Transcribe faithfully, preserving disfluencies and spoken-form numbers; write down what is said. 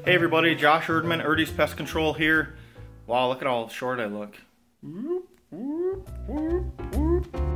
Hey everybody, Josh Erdman, Erdye's Pest Control here. Wow, look at how short I look.